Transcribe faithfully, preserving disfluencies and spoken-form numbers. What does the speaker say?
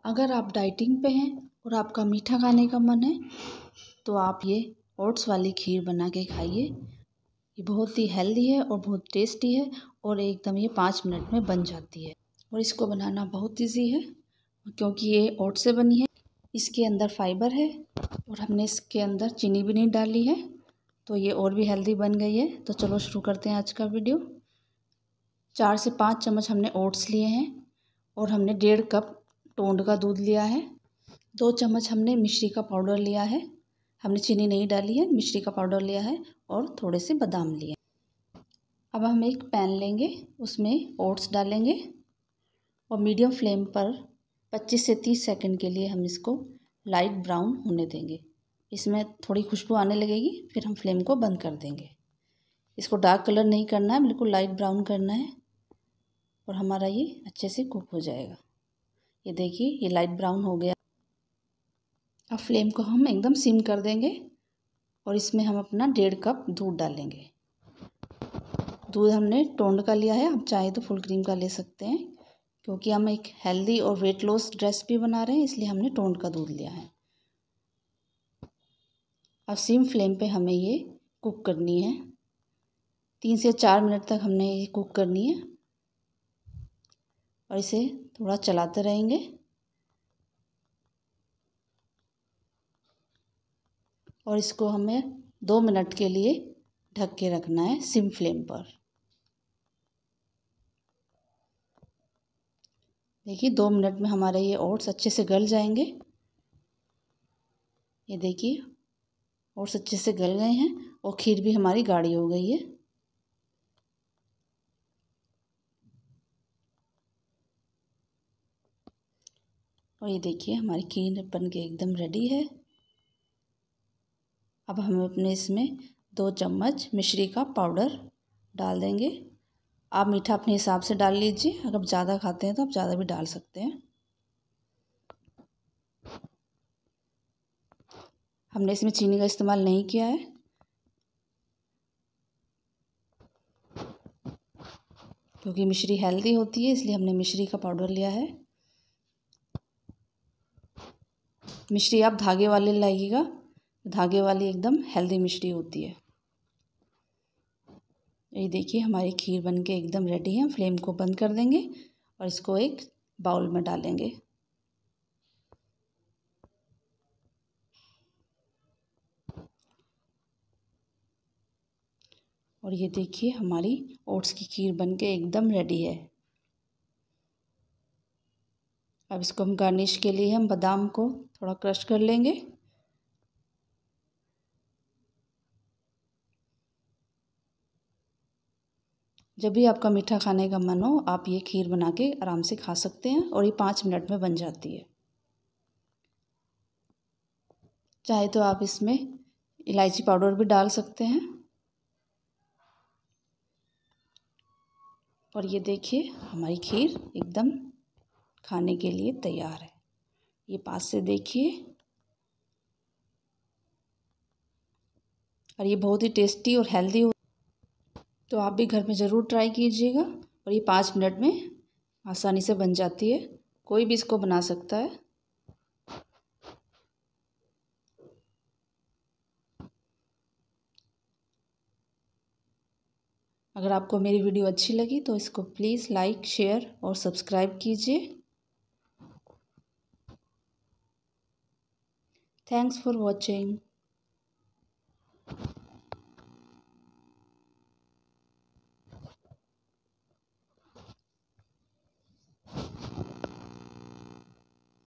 अगर आप डाइटिंग पे हैं और आपका मीठा खाने का मन है तो आप ये ओट्स वाली खीर बना के खाइए। ये बहुत ही हेल्दी है और बहुत टेस्टी है और एकदम ये पाँच मिनट में बन जाती है। और इसको बनाना बहुत इजी है क्योंकि ये ओट्स से बनी है। इसके अंदर फाइबर है और हमने इसके अंदर चीनी भी नहीं डाली है, तो ये और भी हेल्दी बन गई है। तो चलो शुरू करते हैं आज का वीडियो। चार से पाँच चम्मच हमने ओट्स लिए हैं और हमने डेढ़ कप टोंड का दूध लिया है। दो चम्मच हमने मिश्री का पाउडर लिया है, हमने चीनी नहीं डाली है, मिश्री का पाउडर लिया है और थोड़े से बादाम लिए। अब हम एक पैन लेंगे, उसमें ओट्स डालेंगे और मीडियम फ्लेम पर पच्चीस से तीस सेकंड के लिए हम इसको लाइट ब्राउन होने देंगे। इसमें थोड़ी खुशबू आने लगेगी, फिर हम फ्लेम को बंद कर देंगे। इसको डार्क कलर नहीं करना है, बिल्कुल लाइट ब्राउन करना है और हमारा ये अच्छे से कुक हो जाएगा। ये देखिए ये लाइट ब्राउन हो गया। अब फ्लेम को हम एकदम सिम कर देंगे और इसमें हम अपना डेढ़ कप दूध डालेंगे। दूध हमने टोंड का लिया है, आप चाहे तो फुल क्रीम का ले सकते हैं क्योंकि हम एक हेल्दी और वेट लॉस रेसिपी बना रहे हैं, इसलिए हमने टोंड का दूध लिया है। अब सिम फ्लेम पे हमें ये कुक करनी है, तीन से चार मिनट तक हमने ये कुक करनी है और इसे थोड़ा चलाते रहेंगे। और इसको हमें दो मिनट के लिए ढक के रखना है सिम फ्लेम पर। देखिए दो मिनट में हमारे ये ओट्स अच्छे से गल जाएंगे। ये देखिए ओट्स अच्छे से गल गए हैं और खीर भी हमारी गाढ़ी हो गई है। और ये देखिए हमारी खीर बन के एकदम रेडी है। अब हम अपने इसमें दो चम्मच मिश्री का पाउडर डाल देंगे। आप मीठा अपने हिसाब से डाल लीजिए, अगर आप ज़्यादा खाते हैं तो आप ज़्यादा भी डाल सकते हैं। हमने इसमें चीनी का इस्तेमाल नहीं किया है क्योंकि मिश्री हेल्दी होती है, इसलिए हमने मिश्री का पाउडर लिया है। मिश्री आप धागे वाले लाइएगा, धागे वाली एकदम हेल्दी मिश्री होती है। ये देखिए हमारी खीर बनके एकदम रेडी है। फ्लेम को बंद कर देंगे और इसको एक बाउल में डालेंगे। और ये देखिए हमारी ओट्स की खीर बनके एकदम रेडी है। अब इसको हम गार्निश के लिए हम बादाम को थोड़ा क्रश कर लेंगे। जब भी आपका मीठा खाने का मन हो आप ये खीर बना के आराम से खा सकते हैं और ये पाँच मिनट में बन जाती है। चाहे तो आप इसमें इलायची पाउडर भी डाल सकते हैं। और ये देखिए हमारी खीर एकदम खाने के लिए तैयार है। ये पास से देखिए, और ये बहुत ही टेस्टी और हेल्दी हो, तो आप भी घर में ज़रूर ट्राई कीजिएगा। और ये पाँच मिनट में आसानी से बन जाती है, कोई भी इसको बना सकता है। अगर आपको मेरी वीडियो अच्छी लगी तो इसको प्लीज़ लाइक, शेयर और सब्सक्राइब कीजिए। Thanks for watching.